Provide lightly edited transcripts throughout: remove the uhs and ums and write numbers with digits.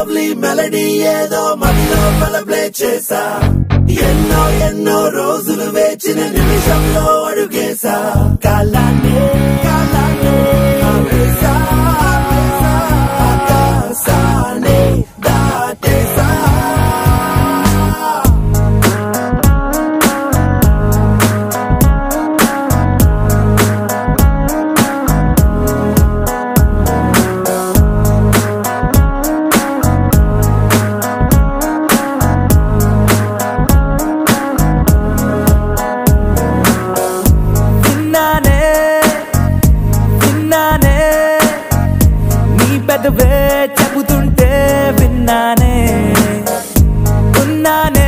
lovely melody ఏదో మదిలో play చేసా ఎన్నో రోజులు వేచిన నిమిషంలో అడుగేసా కాలాన్ని ఆపేసా ఆకాశాన్ని దాటేసా పెదవే చెబుతుంటే విన్నానే ఉన్నానే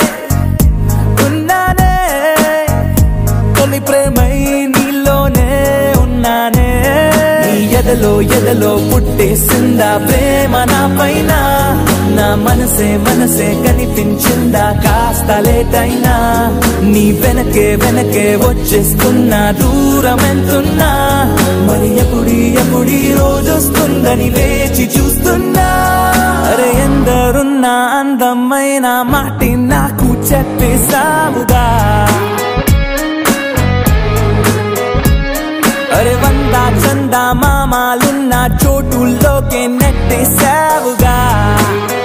తొలి ప్రేమై నీలోనే ఉన్నానే నీ ఎదలో పుట్టేసిందా ప్రేమ నా పైన నా మనసే కనిపించిందా కాస్త లేటైనా నీ వెనకే వచ్చేస్తున్నా దూరం ఎంతున్నా మరి ఎప్పుడీ రోజొస్తుందని వేచి చూస్తున్నా అరే ఎందరున్నా అందమైన మాటి నాకు చెప్పేసావుగా అరే వందా చందా మామాలున్న చోటుల్లోకే నెట్టేసావుగా